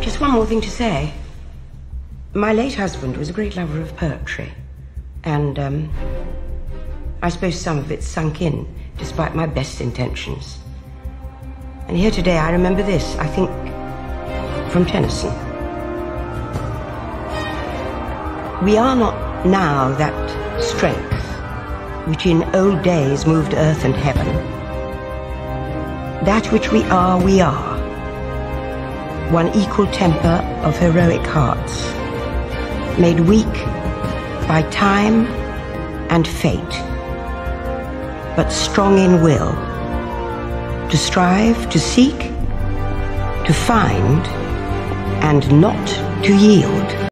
Just one more thing to say. My late husband was a great lover of poetry, and I suppose some of it sunk in, despite my best intentions. And here today I remember this, I think, from Tennyson. We are not now that strength which in old days moved earth and heaven. That which we are, one equal temper of heroic hearts, made weak by time and fate, but strong in will, to strive, to seek, to find, and not to yield.